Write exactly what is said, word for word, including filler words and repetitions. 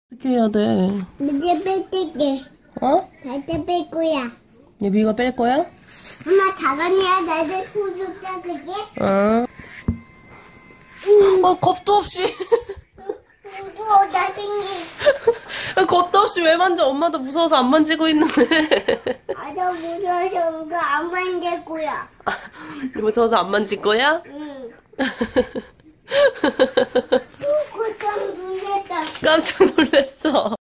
어떻게 해야 돼? 이제 뺄게. 어? 나한테 뺄 거야. 예비가 뺄 거야? 엄마 잘하냐? 나한테 소줄까 그게? 어. 어, 겁도 없이. 무서워 나 생긴. 겁도 없이 왜 만져? 엄마도 무서워서 안 만지고 있는데. 아저 무서워서 이거 안 만질 거야. 무서워서 안 만질 거야? 응. 깜짝 놀랐다. 깜짝 놀랐어.